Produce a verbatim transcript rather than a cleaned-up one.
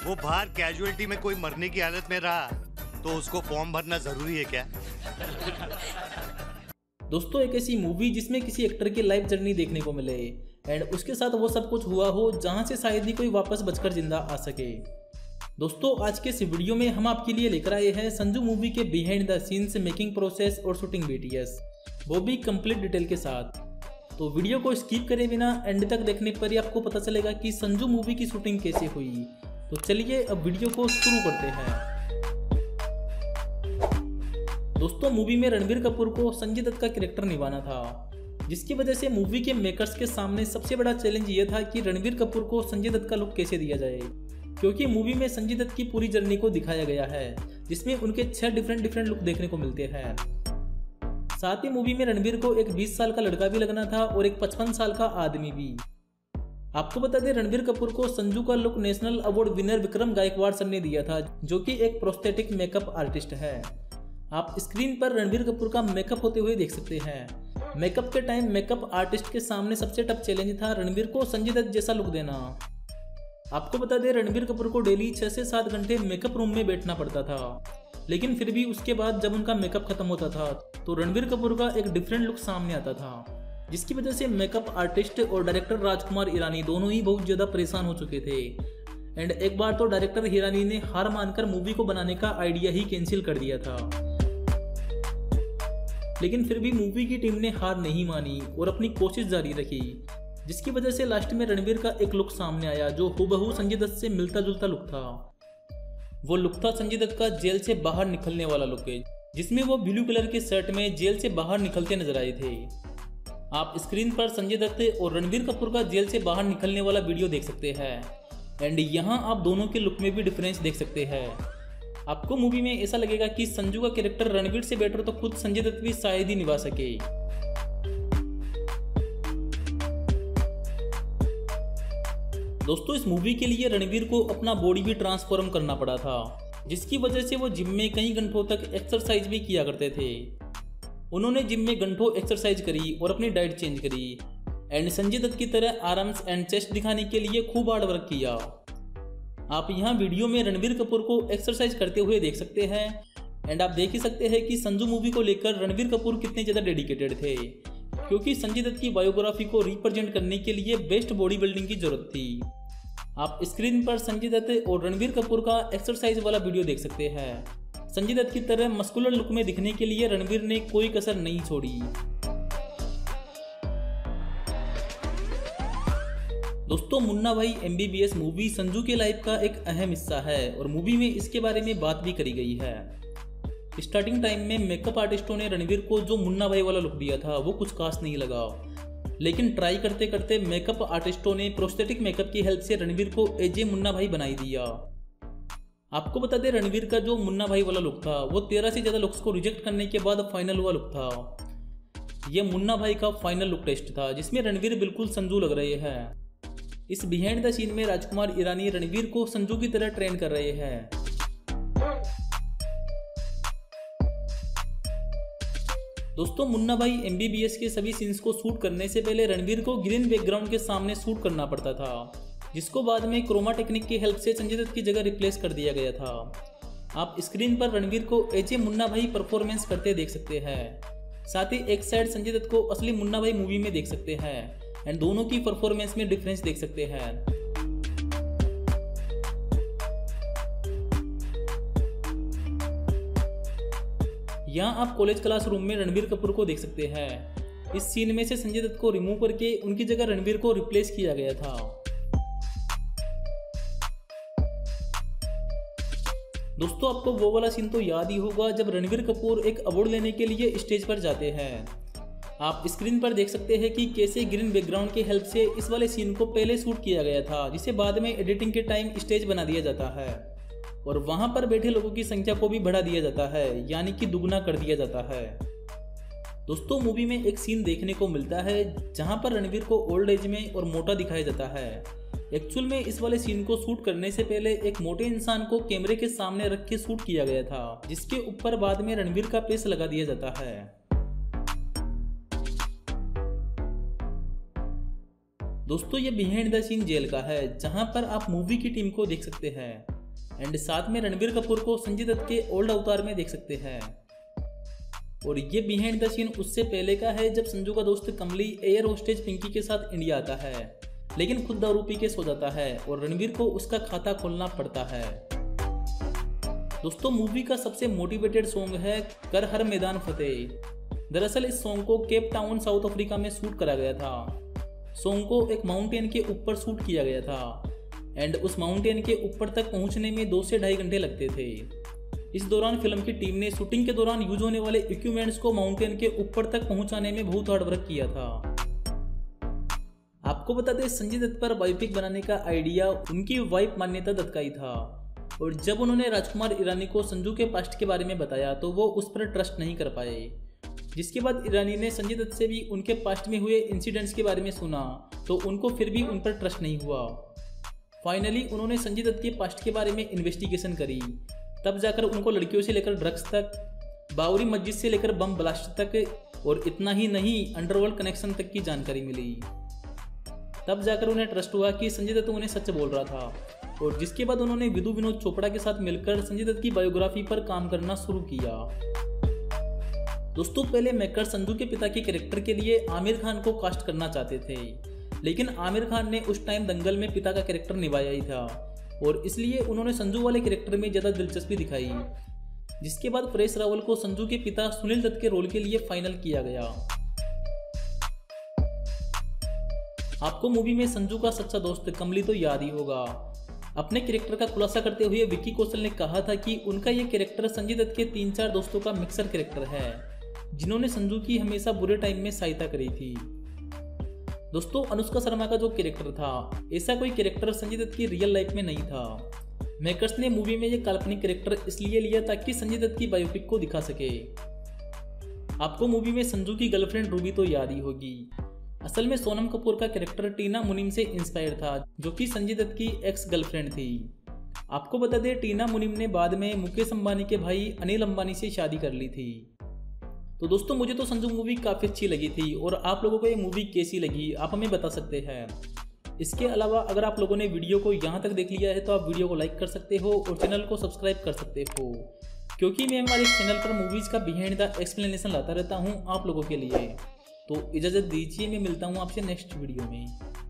वो बाहर कैजुअलिटी में कोई मरने की हालत में रहा तो उसको फॉर्म भरना जरूरी है क्या? दोस्तों, एक ऐसी मूवी जिसमें किसी एक्टर की लाइफ जर्नी देखने को मिले एंड उसके साथ वो सब कुछ हुआ हो जहां से शायद ही कोई वापस बचकर जिंदा आ सके। दोस्तों, आज के इस वीडियो में हम आपके लिए लेकर आए हैं संजू मूवी के behind the scenes, making process और शूटिंग बीटीएस, वो भी कंप्लीट डिटेल के साथ। तो वीडियो को स्किप करे बिना एंड तक देखने पर ही आपको पता चलेगा कि संजू मूवी की शूटिंग कैसे हुई। तो चलिए अब वीडियो को शुरू करते हैं। दोस्तों, मूवी में रणबीर कपूर को संजय दत्त का कैरेक्टर निभाना था, जिसकी वजह से मूवी के मेकर्स के सामने सबसे बड़ा चैलेंज ये था कि रणबीर कपूर को संजय दत्त का लुक कैसे दिया जाए, क्योंकि मूवी में संजय दत्त की पूरी जर्नी को दिखाया गया है जिसमें उनके छह डिफरेंट डिफरेंट लुक देखने को मिलते हैं। साथ ही मूवी में रणबीर को एक बीस साल का लड़का भी लगना था और एक पचपन साल का आदमी भी। आपको बता दें, रणबीर कपूर को संजू का look national award winner Vikram Gaikwad sir ने दिया था, जो कि एक प्रोस्थेटिक मेकअप आर्टिस्ट है। आप स्क्रीन पर रणबीर कपूर का मेकअप होते हुए देख सकते हैं। मेकअप के टाइम मेकअप आर्टिस्ट के सामने सबसे टफ चैलेंज था रणबीर को संजय दत्त जैसा लुक देना। आपको बता दें, रणबीर कपूर को डेली छह से सात घंटे मेकअप रूम में बैठना पड़ता था, लेकिन फिर भी उसके बाद जब उनका मेकअप खत्म होता था तो रणबीर कपूर का एक डिफरेंट लुक सामने आता था, जिसकी वजह से मेकअप आर्टिस्ट और डायरेक्टर राजकुमार ईरानी दोनों ही बहुत ज्यादा परेशान हो चुके थे। एंड एक बार तो डायरेक्टर ईरानी ने हार मानकर मूवी को बनाने का आइडिया ही कैंसिल कर दिया था, लेकिन फिर भी मूवी की टीम ने हार नहीं मानी और अपनी कोशिश जारी रखी, जिसकी वजह से लास्ट में रणबीर का एक लुक सामने आया जो हूबहू संजय दत्त से मिलता जुलता लुक था। वो लुक था संजय दत्त का जेल से बाहर निकलने वाला लुक है, जिसमें वो ब्लू कलर के शर्ट में जेल से बाहर निकलते नजर आए थे। आप स्क्रीन पर संजय दत्त और रणबीर कपूर का जेल से बाहर निकलने वाला वीडियो देख सकते हैं। एंड यहाँ आप दोनों के लुक में भी डिफरेंस देख सकते हैं। आपको मूवी में ऐसा लगेगा कि संजू का कैरेक्टर रणबीर से बेटर तो खुद संजय दत्त भी शायद ही निभा सके। दोस्तों, इस मूवी के लिए रणबीर को अपना बॉडी भी ट्रांसफॉर्म करना पड़ा था, जिसकी वजह से वो जिम में कई घंटों तक एक्सरसाइज भी किया करते थे। उन्होंने जिम में घंटों एक्सरसाइज करी और अपनी डाइट चेंज करी एंड संजय दत्त की तरह आर्म्स एंड चेस्ट दिखाने के लिए खूब हार्ड वर्क किया। आप यहाँ वीडियो में रणबीर कपूर को एक्सरसाइज करते हुए देख सकते हैं। एंड आप देख ही सकते हैं कि संजू मूवी को लेकर रणबीर कपूर कितने ज़्यादा डेडिकेटेड थे, क्योंकि संजय दत्त की बायोग्राफी को रिप्रेजेंट करने के लिए बेस्ट बॉडी बिल्डिंग की जरूरत थी। आप स्क्रीन पर संजय दत्त और रणबीर कपूर का एक्सरसाइज वाला वीडियो देख सकते हैं। संजय दत्त की तरह मस्कुलर लुक में दिखने के लिए रणबीर ने कोई कसर नहीं छोड़ी। दोस्तों, मुन्ना भाई एमबीबीएस मूवी संजू के लाइफ का एक अहम हिस्सा है और मूवी में इसके बारे में बात भी करी गई है। स्टार्टिंग टाइम में मेकअप आर्टिस्टों ने रणबीर को जो मुन्ना भाई वाला लुक दिया था वो कुछ खास नहीं लगा, लेकिन ट्राई करते करते मेकअप आर्टिस्टों ने प्रोस्थेटिक मेकअप की हेल्प से रणबीर को एजे मुन्ना भाई बनाई दिया। आपको बता दें, रणबीर का जो मुन्ना भाई वाला लुक था वो तेरह से ज्यादा लुक्स को रिजेक्ट करने के बाद फाइनल हुआ लुक था। यह मुन्ना भाई का फाइनल लुक टेस्ट था, जिसमें रणबीर बिल्कुल संजू लग रहे हैं। इस बिहाइंड द सीन में राजकुमार ईरानी रणबीर को संजू की तरह ट्रेन कर रहे हैं। दोस्तों, मुन्ना भाई एमबीबीएस के सभी सीन्स को शूट करने से पहले रणबीर को ग्रीन बैकग्राउंड के सामने शूट करना पड़ता था, जिसको बाद में क्रोमा टेक्निक की हेल्प से संजय दत्त की जगह रिप्लेस कर दिया गया था। आप स्क्रीन पर रणबीर को एजे मुन्ना भाई परफॉर्मेंस करते देख सकते हैं। साथ ही एक साइड संजय दत्त को असली मुन्ना भाई मूवी में देख सकते हैं एंड दोनों की परफॉर्मेंस में डिफरेंस देख सकते हैं। यहाँ आप कॉलेज क्लासरूम में रणबीर कपूर को देख सकते हैं। इस सीन में से संजय दत्त को रिमूव करके उनकी जगह रणबीर को रिप्लेस किया गया था। दोस्तों, आपको वो वाला सीन तो याद ही होगा जब रणबीर कपूर एक अवार्ड लेने के लिए स्टेज पर जाते हैं। आप स्क्रीन पर देख सकते हैं कि कैसे ग्रीन बैकग्राउंड की हेल्प से इस वाले सीन को पहले शूट किया गया था, जिसे बाद में एडिटिंग के टाइम स्टेज बना दिया जाता है और वहां पर बैठे लोगों की संख्या को भी बढ़ा दिया जाता है, यानी कि दुगना कर दिया जाता है। दोस्तों, मूवी में एक सीन देखने को मिलता है जहां पर रणबीर को ओल्ड एज में और मोटा दिखाया जाता है। एक्चुअल में इस वाले सीन को शूट करने से पहले एक मोटे इंसान को कैमरे के सामने रख के शूट किया गया था, जिसके ऊपर बाद में रणबीर का फेस लगा दिया जाता है। दोस्तों, ये बिहाइंड द सीन जेल का है, जहां पर आप मूवी की टीम को देख सकते हैं। एंड साथ में रणबीर कपूर को संजय दत्त के ओल्ड अवतार में देख सकते हैं। और ये बिहाइंड द सीन उससे पहले का है जब संजू का दोस्त कमली एयर होस्टेज पिंकी के साथ इंडिया आता है, लेकिन खुद दारू पी के सो जाता है और रणबीर को उसका खाता खोलना पड़ता है। दोस्तों मूवी का सबसे मोटिवेटेड सॉन्ग है कर हर मैदान फतेह। दरअसल इस सॉन्ग को केप टाउन साउथ अफ्रीका में शूट करा गया था। सॉन्ग को एक माउंटेन के ऊपर शूट किया गया था एंड उस माउंटेन के ऊपर तक पहुंचने में दो से ढाई घंटे लगते थे। इस दौरान फिल्म की टीम ने शूटिंग के दौरान यूज होने वाले इक्विपमेंट्स को माउंटेन के ऊपर तक पहुंचाने में बहुत हार्ड वर्क किया था। आपको बता दें संजय दत्त पर बायोपिक बनाने का आइडिया उनकी वाइफ मान्यता दत्त का ही था और जब उन्होंने राजकुमार ईरानी को संजू के पास्ट के बारे में बताया तो वो उस पर ट्रस्ट नहीं कर पाए, जिसके बाद ईरानी ने संजय दत्त से भी उनके पास्ट में हुए इंसिडेंट्स के बारे में सुना तो उनको फिर भी उन पर ट्रस्ट नहीं हुआ। फाइनली उन्होंने संजय दत्त के पास्ट के बारे में इन्वेस्टिगेशन करी, तब जाकर उनको लड़कियों से लेकर ड्रग्स तक, बावरी मस्जिद से लेकर बम ब्लास्ट तक और इतना ही नहीं अंडरवर्ल्ड कनेक्शन तक की जानकारी मिली। तब जाकर उन्हें ट्रस्ट हुआ कि संजय दत्त उन्हें सच बोल रहा था और जिसके बाद उन्होंने विधु विनोद चोपड़ा के साथ मिलकर संजय दत्त की बायोग्राफी पर काम करना शुरू किया। दोस्तों पहले मेकर संजू के पिता के कैरेक्टर के लिए आमिर खान को कास्ट करना चाहते थे, लेकिन आमिर खान ने उस टाइम दंगल में पिता का कैरेक्टर निभाया ही था और इसलिए उन्होंने संजू वाले कैरेक्टर में ज़्यादा दिलचस्पी दिखाई, जिसके बाद परेश रावल को संजू के पिता सुनील दत्त के रोल के लिए फाइनल किया गया। आपको मूवी में संजू का सच्चा दोस्त कमली तो याद ही होगा। अपने कैरेक्टर का खुलासा करते हुए विक्की कौशल ने कहा था कि उनका ये कैरेक्टर संजय दत्त के तीन चार दोस्तों का मिक्सर कैरेक्टर है जिन्होंने संजू की हमेशा बुरे टाइम में सहायता करी थी। दोस्तों अनुष्का शर्मा का जो कैरेक्टर था ऐसा कोई कैरेक्टर संजय दत्त की रियल लाइफ में नहीं था। मेकर्स ने मूवी में ये काल्पनिक कैरेक्टर इसलिए लिया ताकि संजय दत्त की बायोपिक को दिखा सके। आपको मूवी में संजू की गर्लफ्रेंड रूबी तो याद ही होगी। असल में सोनम कपूर का कैरेक्टर टीना मुनीम से इंस्पायर था जो कि संजय दत्त की एक्स गर्लफ्रेंड थी। आपको बता दें टीना मुनीम ने बाद में मुकेश अंबानी के भाई अनिल अंबानी से शादी कर ली थी। तो दोस्तों मुझे तो संजू मूवी काफ़ी अच्छी लगी थी और आप लोगों को ये मूवी कैसी लगी आप हमें बता सकते हैं। इसके अलावा अगर आप लोगों ने वीडियो को यहाँ तक देख लिया है तो आप वीडियो को लाइक कर सकते हो और चैनल को सब्सक्राइब कर सकते हो, क्योंकि मैं हमारे इस चैनल पर मूवीज़ का बिहाइंड द एक्सप्लेनेशन लाता रहता हूँ आप लोगों के लिए। तो इजाज़त दीजिए, मैं मिलता हूँ आपसे नेक्स्ट वीडियो में।